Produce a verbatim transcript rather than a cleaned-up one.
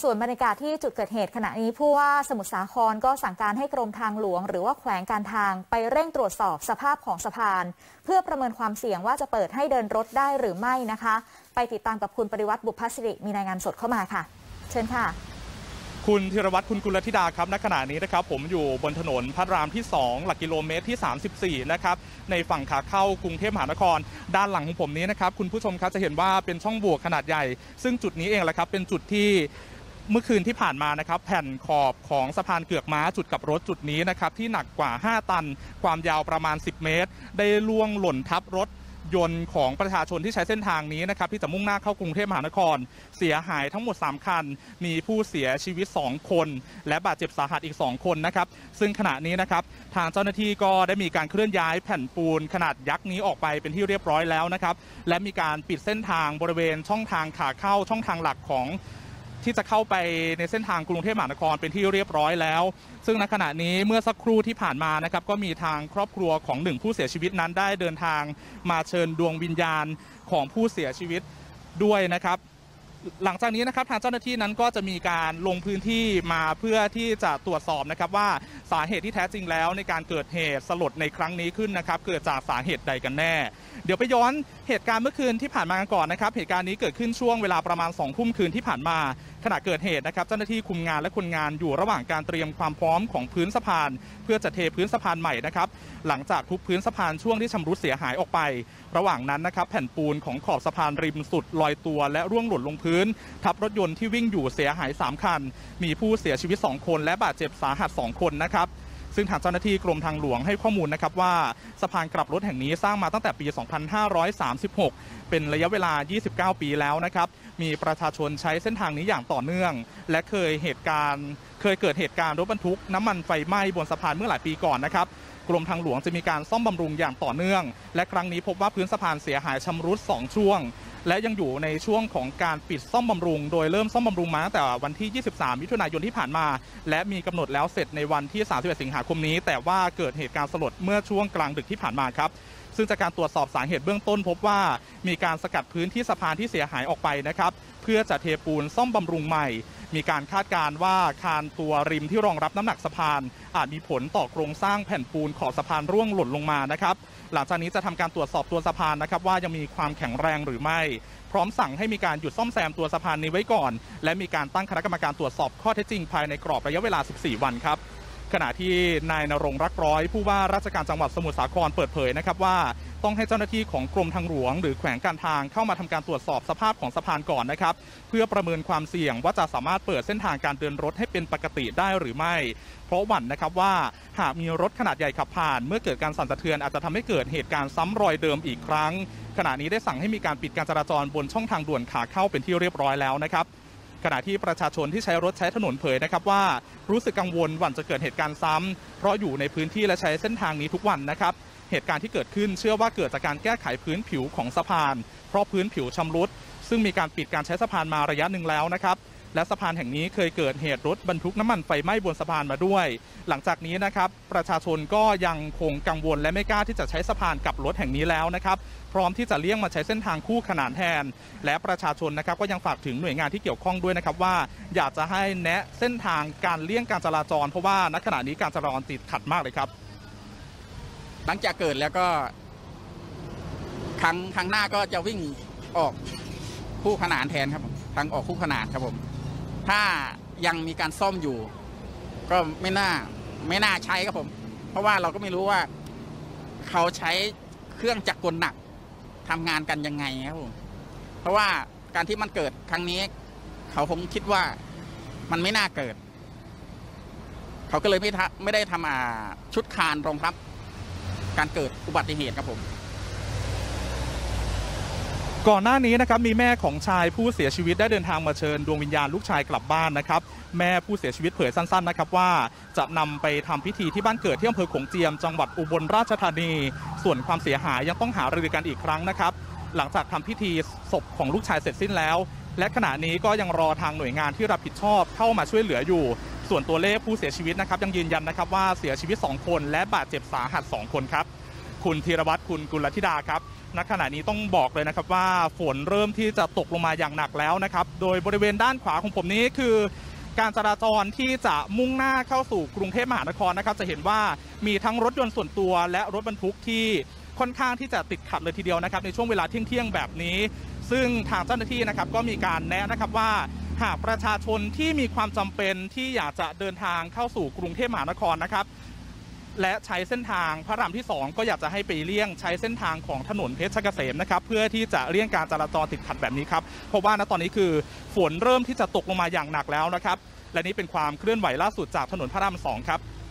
ส่วนบรรยากาศที่จุดเกิดเหตุขณะนี้ผู้ว่าสมุทรสาครก็สั่งการให้กรมทางหลวงหรือว่าแขวงการทางไปเร่งตรวจสอบสภาพของสะพานเพื่อประเมินความเสี่ยงว่าจะเปิดให้เดินรถได้หรือไม่นะคะไปติดตามกับคุณปริวัติบุพสิริมีรายงานสดเข้ามาค่ะเชิญค่ะคุณธีรวัตรคุณกุลธิดาครับณขณะนี้นะครับผมอยู่บนถนนพระรามที่สองหลักกิโลเมตรที่สามสิบสี่นะครับในฝั่งขาเข้ากรุงเทพมหานครด้านหลังของผมนี้นะครับคุณผู้ชมครับจะเห็นว่าเป็นช่องโหว่ขนาดใหญ่ซึ่งจุดนี้เองแหละครับเป็นจุดที่เมื่อคืนที่ผ่านมานะครับแผ่นขอบของสะพานเกือกม้าจุดกับรถจุดนี้นะครับที่หนักกว่าห้าตันความยาวประมาณสิบเมตรได้ล่วงหล่นทับรถยนต์ของประชาชนที่ใช้เส้นทางนี้นะครับที่จะมุ่งหน้าเข้ากรุงเทพมหานครเสียหายทั้งหมดสามคันมีผู้เสียชีวิตสองคนและบาดเจ็บสาหัสอีกสองคนนะครับซึ่งขณะนี้นะครับทางเจ้าหน้าที่ก็ได้มีการเคลื่อนย้ายแผ่นปูนขนาดยักษ์นี้ออกไปเป็นที่เรียบร้อยแล้วนะครับและมีการปิดเส้นทางบริเวณช่องทางขาเข้าช่องทางหลักของที่จะเข้าไปในเส้นทางกรุงเทพมหานครเป็นที่เรียบร้อยแล้วซึ่งณขณะนี้เมื่อสักครู่ที่ผ่านมานะครับก็มีทางครอบครัวของหนึ่งผู้เสียชีวิตนั้นได้เดินทางมาเชิญดวงวิญญาณของผู้เสียชีวิตด้วยนะครับหลังจากนี้นะครับทางเจ้าหน้าที่นั้นก็จะมีการลงพื้นที่มาเพื่อที่จะตรวจสอบนะครับว่าสาเหตุที่แท้จริงแล้วในการเกิดเหตุสลดในครั้งนี้ขึ้นนะครับเกิดจากสาเหตุใดกันแน่เดี๋ยวไปย้อนเหตุการณ์เมื่อคืนที่ผ่านมากันก่อนนะครับเหตุการณ์นี้เกิดขึ้นช่วงเวลาประมาณสองทุ่มคืนที่ผ่านมาขณะเกิดเหตุนะครับเจ้าหน้าที่คุมงานและคนงานอยู่ระหว่างการเตรียมความพร้อมของพื้นสะพานเพื่อจะเทพื้นสะพานใหม่นะครับหลังจากทุบพื้นสะพานช่วงที่ชำรุดเสียหายออกไประหว่างนั้นนะครับแผ่นปูนของขอบสะพานริมสุดลอยตัวและร่วงหล่นลงพื้นทับรถยนต์ที่วิ่งอยู่เสียหายสามคันมีผู้เสียชีวิตสองคนและบาดเจ็บสาหัสสองคนนะครับซึ่งทางเจ้าหน้าที่กรมทางหลวงให้ข้อมูลนะครับว่าสะพานกลับรถแห่งนี้สร้างมาตั้งแต่ปีสองพันห้าร้อยสามสิบหกเป็นระยะเวลายี่สิบเก้าปีแล้วนะครับมีประชาชนใช้เส้นทางนี้อย่างต่อเนื่องและเคยเหตุการณ์เคยเกิดเหตุการณ์รถบรรทุกน้ำมันไฟไหม้บนสะพานเมื่อหลายปีก่อนนะครับกรมทางหลวงจะมีการซ่อมบำรุงอย่างต่อเนื่องและครั้งนี้พบว่าพื้นสะพานเสียหายชำรุดสองช่วงและยังอยู่ในช่วงของการปิดซ่อมบำรุงโดยเริ่มซ่อมบำรุงมาตั้งแต่วันที่ยี่สิบสามมิถุนายนที่ผ่านมาและมีกำหนดแล้วเสร็จในวันที่สามสิบเอ็ดสิงหาคมนี้แต่ว่าเกิดเหตุการณ์สลดเมื่อช่วงกลางดึกที่ผ่านมาครับซึ่งจากการตรวจสอบสาเหตุเบื้องต้นพบว่ามีการสกัดพื้นที่สะพานที่เสียหายออกไปนะครับเพื่อจะเทปูนซ่อมบำรุงใหม่มีการคาดการณ์ว่าคานตัวริมที่รองรับน้ำหนักสะพานอาจมีผลต่อโครงสร้างแผ่นปูนขอบสะพานร่วงหล่นลงมานะครับหลังจากนี้จะทำการตรวจสอบตัวสะพานนะครับว่ายังมีความแข็งแรงหรือไม่พร้อมสั่งให้มีการหยุดซ่อมแซมตัวสะพานนี้ไว้ก่อนและมีการตั้งคณะกรรมการตรวจสอบข้อเท็จจริงภายในกรอบระยะเวลาสิบสี่วันครับขณะที่นายณรงค์รักร้อยผู้ว่าราชการจังหวัดสมุทรสาครเปิดเผยนะครับว่าต้องให้เจ้าหน้าที่ของกรมทางหลวงหรือแขวงการทางเข้ามาทำการตรวจสอบสภาพของสะพานก่อนนะครับเพื่อประเมินความเสี่ยงว่าจะสามารถเปิดเส้นทางการเดินรถให้เป็นปกติได้หรือไม่เพราะหวั่นนะครับว่าหากมีรถขนาดใหญ่ขับผ่านเมื่อเกิดการสั่นสะเทือนอาจจะทำให้เกิดเหตุการณ์ซ้ำรอยเดิมอีกครั้งขณะนี้ได้สั่งให้มีการปิดการจราจรบนช่องทางด่วนขาเข้าเป็นที่เรียบร้อยแล้วนะครับขณะที่ประชาชนที่ใช้รถใช้ถนนเผยนะครับว่ารู้สึกกังวลหวั่นจะเกิดเหตุการณ์ซ้ำเพราะอยู่ในพื้นที่และใช้เส้นทางนี้ทุกวันนะครับเหตุการณ์ที่เกิดขึ้นเชื่อว่าเกิดจากการแก้ไขพื้นผิวของสะพานเพราะพื้นผิวชำรุดซึ่งมีการปิดการใช้สะพานมาระยะหนึ่งแล้วนะครับและสะพานแห่งนี้เคยเกิดเหตุรถบรรทุกน้ำมันไฟไหม้บนสะพานมาด้วยหลังจากนี้นะครับประชาชนก็ยังคงกังวลและไม่กล้าที่จะใช้สะพานกับรถแห่งนี้แล้วนะครับพร้อมที่จะเลี่ยงมาใช้เส้นทางคู่ขนานแทนและประชาชนนะครับก็ยังฝากถึงหน่วยงานที่เกี่ยวข้องด้วยนะครับว่าอยากจะให้แนะเส้นทางการเลี่ยงการจราจรเพราะว่าณขณะนี้การจราจรติดขัดมากเลยครับหลังจากเกิดแล้วก็ครั้งครั้งหน้าก็จะวิ่งออกคู่ขนานแทนครับผมทางออกคู่ขนานครับผมถ้ายังมีการซ่อมอยู่ก็ไม่น่าไม่น่าใช้ครับผมเพราะว่าเราก็ไม่รู้ว่าเขาใช้เครื่องจักรกลหนักทำงานกันยังไงครับผมเพราะว่าการที่มันเกิดครั้งนี้เขาคงคิดว่ามันไม่น่าเกิดเขาก็เลยไม่ไม่ได้ทำชุดคานรองรับการเกิดอุบัติเหตุครับผมก่อนหน้านี้นะครับมีแม่ของชายผู้เสียชีวิตได้เดินทางมาเชิญดวงวิญญาณลูกชายกลับบ้านนะครับแม่ผู้เสียชีวิตเผยสั้นๆนะครับว่าจะนำไปทำพิธีที่บ้านเกิดที่อำเภอโขงเจียมจังหวัดอุบลราชธานีส่วนความเสียหายยังต้องหารือกันอีกครั้งนะครับหลังจากทำพิธีศพของลูกชายเสร็จสิ้นแล้วและขณะนี้ก็ยังรอทางหน่วยงานที่รับผิดชอบเข้ามาช่วยเหลืออยู่ส่วนตัวเลขผู้เสียชีวิตนะครับยังยืนยันนะครับว่าเสียชีวิตสองคนและบาดเจ็บสาหัสสองคนครับคุณธีรวัตรคุณกุลธิดาครับณขณะนี้ต้องบอกเลยนะครับว่าฝนเริ่มที่จะตกลงมาอย่างหนักแล้วนะครับโดยบริเวณด้านขวาของผมนี้คือการจราจรที่จะมุ่งหน้าเข้าสู่กรุงเทพมหานครนะครับจะเห็นว่ามีทั้งรถยนต์ส่วนตัวและรถบรรทุกที่ค่อนข้างที่จะติดขัดเลยทีเดียวนะครับในช่วงเวลาเที่ยงๆแบบนี้ซึ่งทางเจ้าหน้าที่นะครับก็มีการแนะนะครับว่าหากประชาชนที่มีความจำเป็นที่อยากจะเดินทางเข้าสู่กรุงเทพมหานครนะครับและใช้เส้นทางพระรามที่สองก็อยากจะให้ไปเลี่ยงใช้เส้นทางของถนนเพชรเกษมนะครับเพื่อที่จะเลี่ยงการจราจรติดขัดแบบนี้ครับเพราะว่าณตอนนี้คือฝนเริ่มที่จะตกลงมาอย่างหนักแล้วนะครับและนี่เป็นความเคลื่อนไหวล่าสุดจากถนนพระรามสองครับ